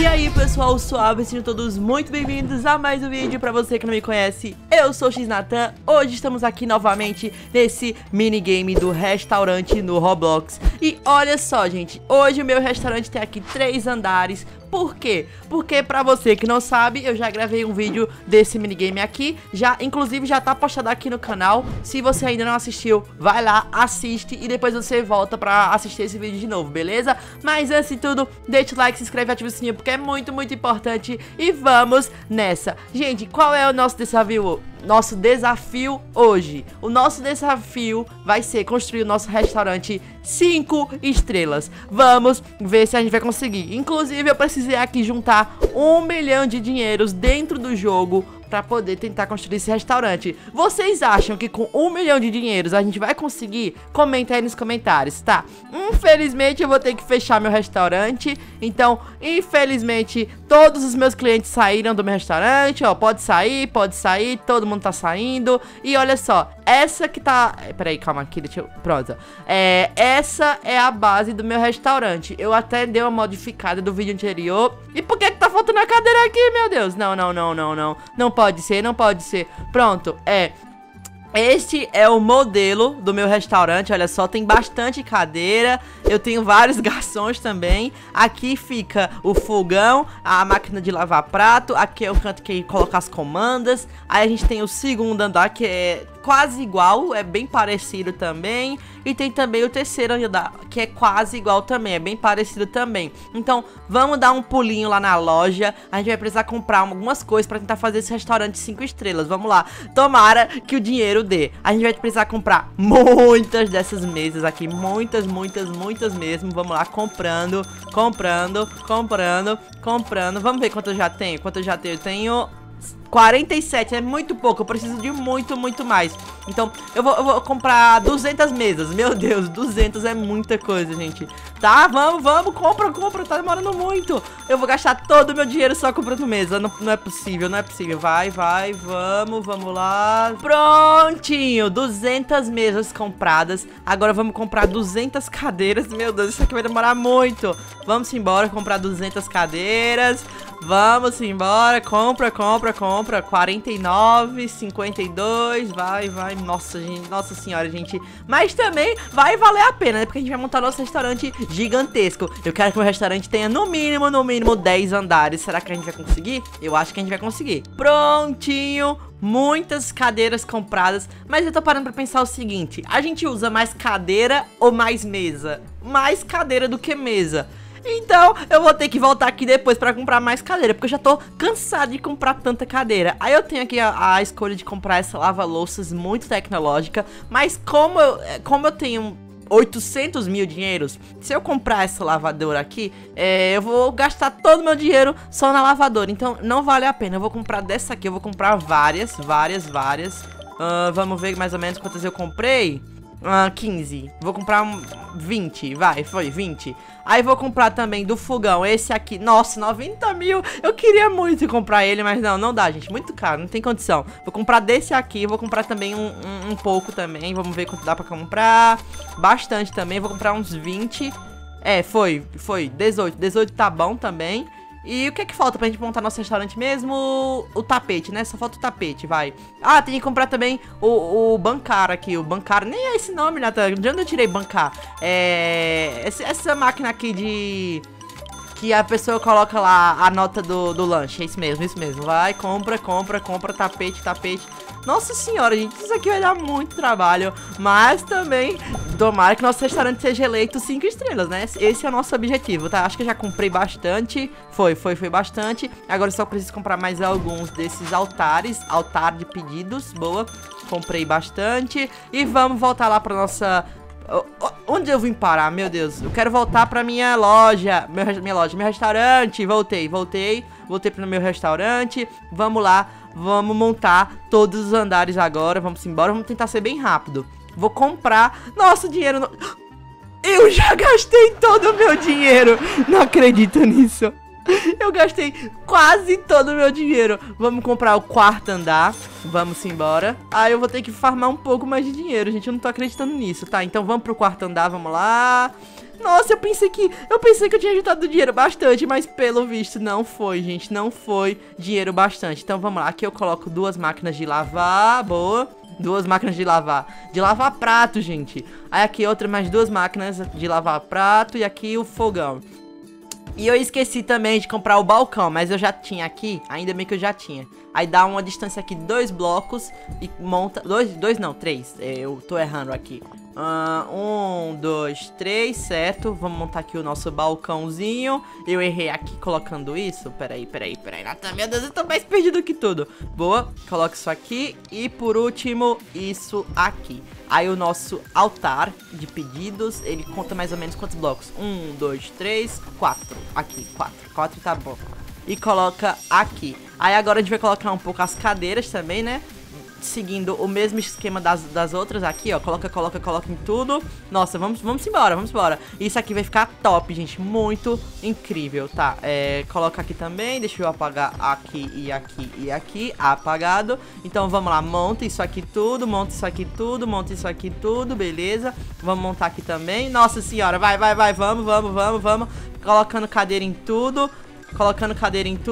aí pessoal, suave, sejam todos muito bem-vindos a mais um vídeo. Pra você que não me conhece, eu sou o XNatan. Hoje estamos aqui novamente nesse minigame do restaurante no Roblox. E olha só gente, hoje o meu restaurante tem aqui 3 andares. Por quê? Porque pra você que não sabe, eu já gravei um vídeo desse minigame aqui. Inclusive já tá postado aqui no canal. Se você ainda não assistiu, vai lá, assiste e depois você volta pra assistir esse vídeo de novo, beleza? Mas antes de tudo, deixa o like, se inscreve e ativa o sininho porque é muito importante. E vamos nessa. Gente, qual é o nosso desafio? Nosso desafio hoje. O nosso desafio vai ser construir o nosso restaurante 5 estrelas. Vamos ver se a gente vai conseguir. Inclusive eu precisei aqui juntar 1 milhão de dinheiros dentro do jogo pra poder tentar construir esse restaurante. Vocês acham que com 1 milhão de dinheiros a gente vai conseguir? Comenta aí nos comentários, tá? Infelizmente eu vou ter que fechar meu restaurante. Então, infelizmente, todos os meus clientes saíram do meu restaurante. Ó, pode sair, todo mundo tá saindo. E olha só, essa que tá... Peraí, calma aqui, deixa eu... Pronto. Essa é a base do meu restaurante. Eu até dei uma modificada do vídeo anterior. E por que tá faltando a cadeira aqui, meu Deus? Não. Não pode ser. Pronto, este é o modelo do meu restaurante, olha só, tem bastante cadeira, eu tenho vários garçons também. Aqui fica o fogão, a máquina de lavar prato, aqui é o canto que coloca as comandas. Aí a gente tem o segundo andar que é quase igual, é bem parecido também. E tem também o terceiro andar, que é quase igual também, é bem parecido também. Então, vamos dar um pulinho lá na loja. A gente vai precisar comprar algumas coisas pra tentar fazer esse restaurante 5 estrelas. Vamos lá, tomara que o dinheiro dê. A gente vai precisar comprar muitas dessas mesas aqui, muitas mesmo. Vamos lá, comprando. Vamos ver quanto eu já tenho. Eu tenho 47, é muito pouco, eu preciso de muito mais. Então eu vou comprar 200 mesas. Meu Deus, 200 é muita coisa, gente. Tá, vamos, compra, tá demorando muito. Eu vou gastar todo o meu dinheiro só comprando mesa. Não é possível. Vai, vamos lá. Prontinho, 200 mesas compradas. Agora vamos comprar 200 cadeiras. Meu Deus, isso aqui vai demorar muito. Vamos embora, comprar 200 cadeiras. Vamos embora, compra 49, 52, vai, nossa senhora, gente. Mas também vai valer a pena, né? Porque a gente vai montar nosso restaurante gigantesco. Eu quero que o restaurante tenha no mínimo 10 andares. Será que a gente vai conseguir? Eu acho que a gente vai conseguir. Prontinho, muitas cadeiras compradas. Mas eu tô parando pra pensar o seguinte: a gente usa mais cadeira ou mais mesa? Mais cadeira do que mesa. Então, eu vou ter que voltar aqui depois pra comprar mais cadeira, porque eu já tô cansado de comprar tanta cadeira. Aí eu tenho aqui a escolha de comprar essa lava-louças muito tecnológica. Mas como eu tenho 800 mil dinheiros, se eu comprar essa lavadora aqui, eu vou gastar todo o meu dinheiro só na lavadora. Então, não vale a pena. Eu vou comprar dessa aqui, eu vou comprar várias. Vamos ver mais ou menos quantas eu comprei. 15, vou comprar 20, foi 20. Aí vou comprar também do fogão, esse aqui, nossa, 90 mil. Eu queria muito comprar ele, mas não dá, gente, muito caro, não tem condição. Vou comprar desse aqui, vou comprar também um pouco também. Vamos ver quanto dá pra comprar. Bastante também, vou comprar uns 20. Foi 18 tá bom também. E o que é que falta pra gente montar nosso restaurante mesmo? O tapete, né? Só falta o tapete, vai. Ah, tem que comprar também o bancar aqui. O bancar, nem é esse nome, né? De onde eu tirei bancar? Essa máquina aqui de... que a pessoa coloca lá a nota do lanche. É isso mesmo. Vai, compra, tapete. Nossa senhora, gente, isso aqui vai dar muito trabalho. Mas também, tomara que nosso restaurante seja eleito 5 estrelas, né? Esse é o nosso objetivo, tá? Acho que eu já comprei bastante. Foi bastante. Agora eu só preciso comprar mais alguns desses altares. Altar de pedidos, boa. Comprei bastante. E vamos voltar lá pra nossa... Onde eu vim parar, meu Deus? Eu quero voltar pra minha loja. Meu restaurante. Voltei pro meu restaurante. Vamos lá, vamos montar todos os andares agora. Vamos embora, vamos tentar ser bem rápido. Vou comprar. Nossa, dinheiro eu já gastei todo o meu dinheiro. Não acredito nisso. Eu gastei quase todo o meu dinheiro. Vamos comprar o 4º andar. Vamos embora. Ah, eu vou ter que farmar um pouco mais de dinheiro, gente. Eu não tô acreditando nisso, tá? Então vamos pro 4º andar, vamos lá. Nossa, eu pensei que eu tinha juntado dinheiro bastante, mas pelo visto não foi, gente. Não foi dinheiro bastante. Então vamos lá, aqui eu coloco 2 máquinas de lavar, boa. 2 máquinas de lavar prato, gente. Aí aqui outra, mais 2 máquinas de lavar prato e aqui o fogão. E eu esqueci também de comprar o balcão, mas eu já tinha aqui, ainda bem que eu já tinha. Aí dá uma distância aqui, 2 blocos e monta... 2 não, 3, eu tô errando aqui. 1, 2, 3, certo. Vamos montar aqui o nosso balcãozinho. Eu errei aqui colocando isso. Peraí, Natan, meu Deus, eu tô mais perdido que tudo. Boa, coloca isso aqui. E por último, isso aqui. Aí o nosso altar de pedidos, ele conta mais ou menos quantos blocos? 1, 2, 3, 4. Aqui, 4 tá bom. E coloca aqui. Aí agora a gente vai colocar um pouco as cadeiras também, né? Seguindo o mesmo esquema das outras aqui, ó. Coloca em tudo. Nossa, vamos embora. Isso aqui vai ficar top, gente. Muito incrível, tá? Coloca aqui também. Deixa eu apagar aqui e aqui e aqui. Apagado. Então vamos lá, monta isso aqui tudo. Monta isso aqui tudo. Monta isso aqui tudo, beleza. Vamos montar aqui também. Nossa senhora, vai. Vamos. Colocando cadeira em tudo. Coloca cadeira em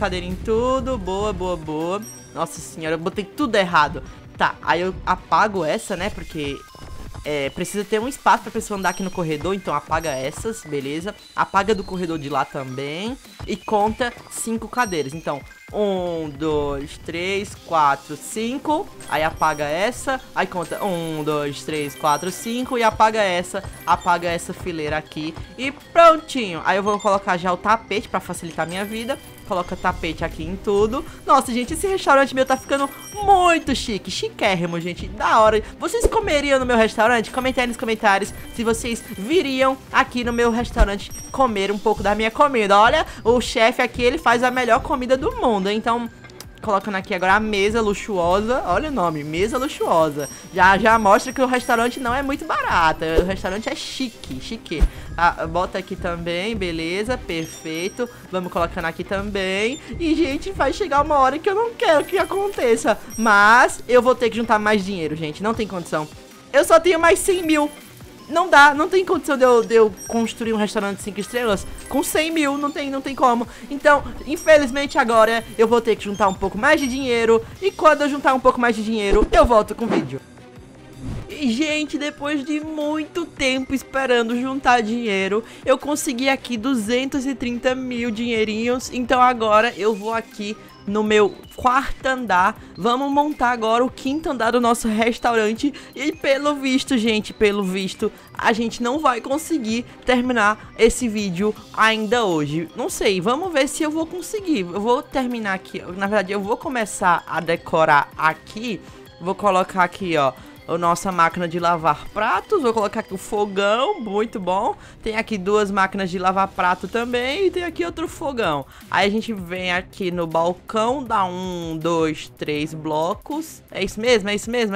tudo. Boa. Nossa senhora, eu botei tudo errado. Tá, aí eu apago essa, né? Porque precisa ter um espaço pra pessoa andar aqui no corredor. Então apaga essas, beleza. Apaga do corredor de lá também. E conta 5 cadeiras. Então, 1, 2, 3, 4, 5. Aí apaga essa. Aí conta 1, 2, 3, 4, 5. E apaga essa fileira aqui. E prontinho. Aí eu vou colocar já o tapete pra facilitar a minha vida. Coloca tapete aqui em tudo. Nossa, gente, esse restaurante meu tá ficando muito chique. Chiquérrimo, gente. Da hora. Vocês comeriam no meu restaurante? Comentem aí nos comentários se vocês viriam aqui no meu restaurante comer um pouco da minha comida. Olha, o chefe aqui, ele faz a melhor comida do mundo. Então, colocando aqui agora a mesa luxuosa. Olha o nome, mesa luxuosa. Já mostra que o restaurante não é muito barato. O restaurante é chique. Bota aqui também, beleza, perfeito. Vamos colocando aqui também. E, gente, vai chegar uma hora que eu não quero que aconteça. Mas eu vou ter que juntar mais dinheiro, gente. Não tem condição. Eu só tenho mais 100 mil. Não dá, não tem condição de eu construir um restaurante de 5 estrelas com 100 mil, não tem como. Então, infelizmente agora eu vou ter que juntar um pouco mais de dinheiro. E quando eu juntar um pouco mais de dinheiro, eu volto com o vídeo. E, gente, depois de muito tempo esperando juntar dinheiro, eu consegui aqui 230 mil dinheirinhos. Então agora eu vou aqui no meu 4º andar. Vamos montar agora o 5º andar do nosso restaurante. E pelo visto, gente, a gente não vai conseguir terminar esse vídeo ainda hoje. Não sei, vamos ver se eu vou conseguir. Eu vou terminar aqui, na verdade eu vou começar a decorar aqui. Vou colocar aqui, ó, a nossa máquina de lavar pratos. Vou colocar aqui o fogão, muito bom. Tem aqui 2 máquinas de lavar prato também. E tem aqui outro fogão. Aí a gente vem aqui no balcão, dá 1, 2, 3 blocos. É isso mesmo.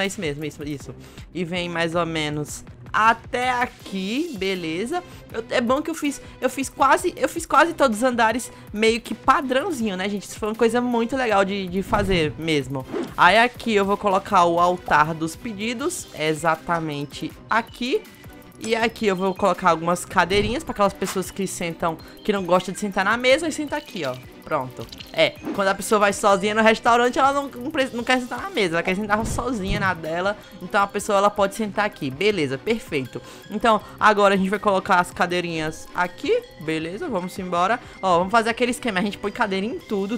E vem mais ou menos até aqui, beleza. É bom que eu fiz quase todos os andares meio que padrãozinho, né, gente? Isso foi uma coisa muito legal de fazer mesmo. Aí aqui eu vou colocar o altar dos pedidos, exatamente aqui. E aqui eu vou colocar algumas cadeirinhas para aquelas pessoas que não gostam de sentar na mesa, e senta aqui, ó. Pronto. Quando a pessoa vai sozinha no restaurante, ela não quer sentar na mesa, ela quer sentar sozinha na dela. Então a pessoa, ela pode sentar aqui. Beleza, perfeito. Então agora a gente vai colocar as cadeirinhas aqui. Beleza, vamos embora. Ó, vamos fazer aquele esquema, a gente põe cadeira em tudo.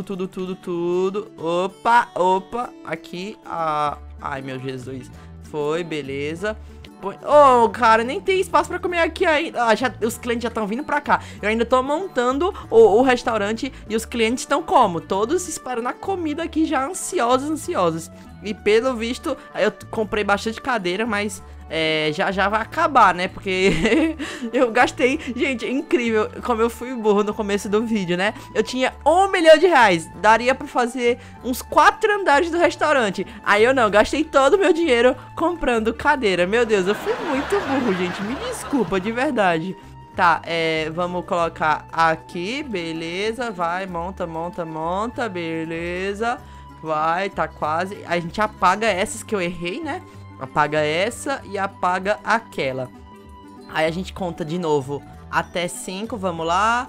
Opa, aqui. Ai, meu Jesus. Foi, beleza. Oh, cara, nem tem espaço pra comer aqui ainda. Os clientes já estão vindo pra cá. Eu ainda tô montando o restaurante. E os clientes estão como? Todos esperando a comida aqui, já ansiosos. E pelo visto, eu comprei bastante cadeira, mas já vai acabar, né? Porque eu gastei. Gente, é incrível como eu fui burro no começo do vídeo, né? Eu tinha R$1 milhão. Daria pra fazer uns 4 andares do restaurante. Aí eu não, gastei todo o meu dinheiro comprando cadeira. Meu Deus, eu fui muito burro, gente. Me desculpa, de verdade. Tá, vamos colocar aqui, beleza. Vai, monta, beleza. Vai, tá quase. A gente apaga essas que eu errei, né? Apaga essa e apaga aquela. Aí a gente conta de novo até 5, vamos lá.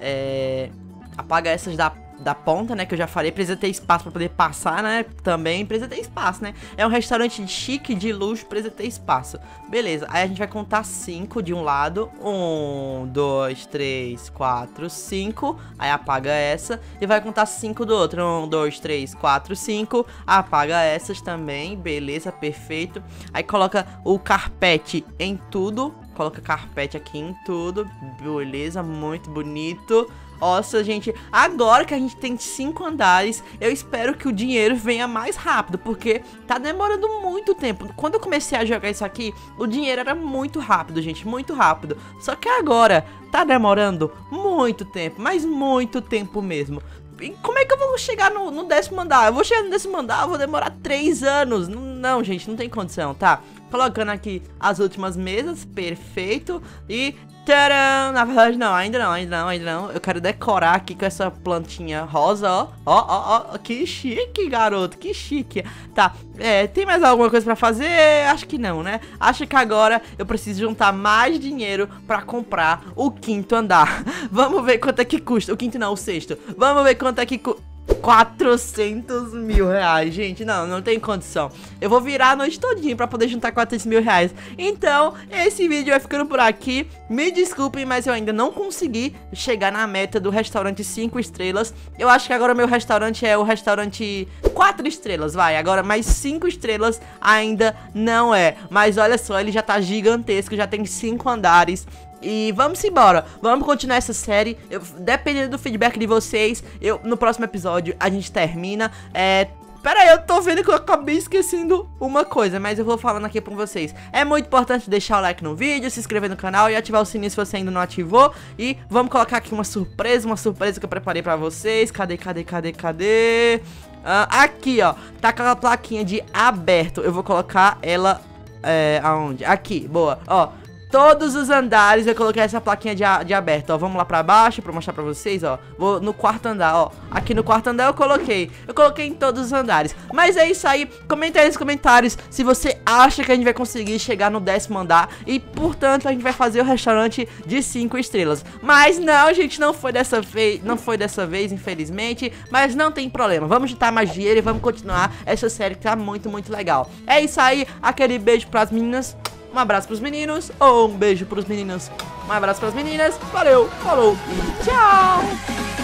Apaga essas da ponta, né, que eu já falei. Precisa ter espaço pra poder passar, né, também precisa ter espaço, né. É um restaurante chique, de luxo, precisa ter espaço. Beleza, aí a gente vai contar 5 de um lado. 1, 2, 3, 4, 5. Aí apaga essa e vai contar 5 do outro. 1, 2, 3, 4, 5. Apaga essas também, beleza, perfeito. Aí coloca o carpete em tudo. Coloca carpete aqui em tudo, beleza, muito bonito. Nossa, gente, agora que a gente tem 5 andares, eu espero que o dinheiro venha mais rápido, porque tá demorando muito tempo. Quando eu comecei a jogar isso aqui, o dinheiro era muito rápido, gente, muito rápido. Só que agora tá demorando muito tempo, mas muito tempo mesmo. E como é que eu vou chegar no 10º andar? Eu vou chegar no 10º andar, eu vou demorar 3 anos. Não, gente, não tem condição, tá? Colocando aqui as últimas mesas, perfeito. E tcharam! Na verdade não, ainda não. Eu quero decorar aqui com essa plantinha rosa, ó. Que chique, garoto, que chique. Tá, tem mais alguma coisa pra fazer? Acho que não, né? Acho que agora eu preciso juntar mais dinheiro pra comprar o 5º andar. Vamos ver quanto é que custa. O 5º não, o 6º. Vamos ver quanto é que custa. 400 mil reais, gente, não tem condição. Eu vou virar a noite todinha pra poder juntar 400 mil reais. Então, esse vídeo vai ficando por aqui. Me desculpem, mas eu ainda não consegui chegar na meta do restaurante 5 estrelas. Eu acho que agora meu restaurante é o restaurante 4 estrelas, vai. Agora mais 5 estrelas ainda não é. Mas olha só, ele já tá gigantesco, já tem 5 andares. E vamos embora, vamos continuar essa série. Dependendo do feedback de vocês, no próximo episódio a gente termina. Pera aí, eu tô vendo que eu acabei esquecendo uma coisa, mas eu vou falando aqui pra vocês. É muito importante deixar o like no vídeo, se inscrever no canal e ativar o sininho se você ainda não ativou. E vamos colocar aqui uma surpresa que eu preparei pra vocês. Cadê? Aqui, ó, tá aquela plaquinha de aberto. Eu vou colocar ela, aonde? Aqui, boa, ó. Todos os andares eu coloquei essa plaquinha de aberto, ó. Vamos lá pra baixo pra mostrar pra vocês, ó. Vou no 4º andar, ó. Aqui no 4º andar eu coloquei em todos os andares. Mas é isso aí, comenta aí nos comentários se você acha que a gente vai conseguir chegar no 10º andar. E, portanto, a gente vai fazer o restaurante de 5 estrelas. Mas não, gente, não foi dessa vez, infelizmente. Mas não tem problema, vamos juntar mais dinheiro e vamos continuar essa série que tá muito, muito legal. É isso aí, aquele beijo pras meninas. Um abraço pros meninos, ou um beijo pros meninos. Um abraço pras meninas, valeu, falou e tchau!